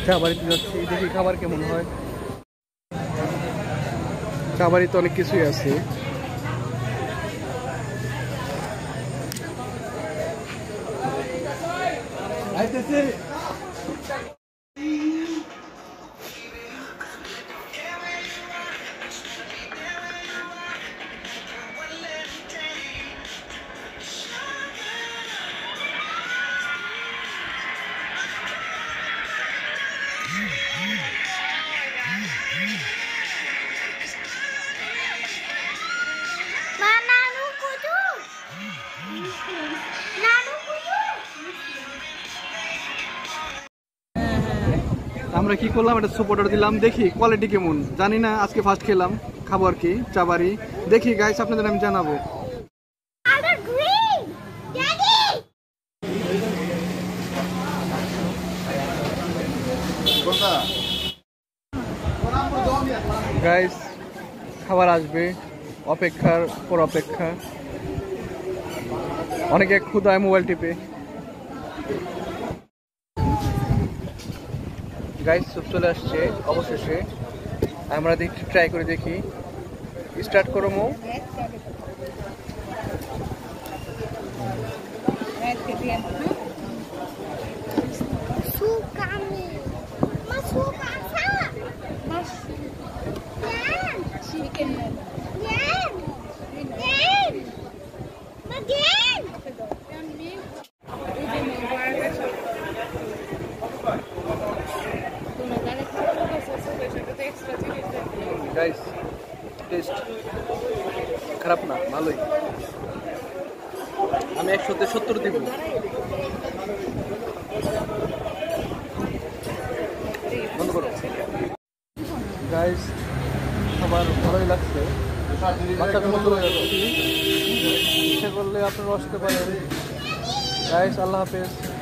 চা বাড়িতে যাচ্ছি, দেখি খাবার কেমন হয়। চা বাড়িতে অনেক কিছুই আছে। আমরা কি করলাম, এটা সুপ অর্ডার দিলাম, দেখি কোয়ালিটি কেমন জানি না, আজকে ফার্স্ট খেলাম, খাবো আর কি চা বাড়ি। দেখি গাইস আপনাদের আমি জানাবো। গাইস খাবার আসবে, অপেক্ষার পর অপেক্ষা, অনেকে ক্ষুধায় মোবাইল টিপে। গাইস সুপ চলে আসছে অবশেষে, আমরা দেখি, ট্রাই করে দেখি। স্টার্ট করো মো। গাইস টেস্ট খারাপ না, ভালোই। আমি 100-তে 70 দিব। বন্ধ করো। গাইস খাবার ভালোই লাগছে, বাচ্চাদের মতো হয়ে যাচ্ছে। ইচ্ছে করলে আপনারা আসতে পারেন। গাইস আল্লাহ হাফেজ।